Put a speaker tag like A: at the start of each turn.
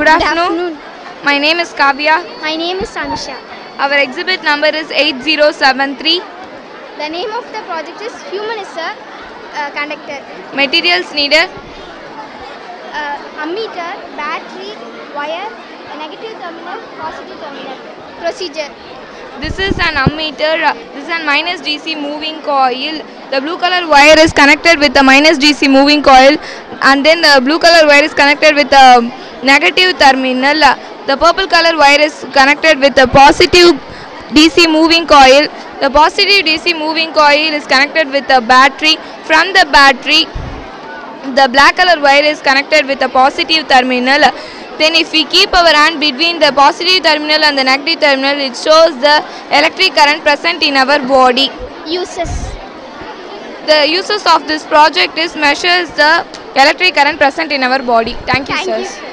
A: Good afternoon. My name is Kavya.
B: My name is Sanisha.
A: Our exhibit number is 8073.
B: The name of the project is Human is a Conductor.
A: Materials needed.
B: Ammeter, battery, wire, a negative terminal, positive terminal. Procedure.
A: This is an ammeter. This is a minus DC moving coil. The blue color wire is connected with the minus DC moving coil, and then the blue color wire is connected with the negative terminal. The purple color wire is connected with the positive DC moving coil. The positive DC moving coil is connected with the battery. From the battery, the black color wire is connected with the positive terminal. Then if we keep our hand between the positive terminal and the negative terminal, it shows the electric current present in our body.
B: Uses.
A: The uses of this project is measures the electric current present in our body. Thank you,
B: Thank
A: sirs.
B: you.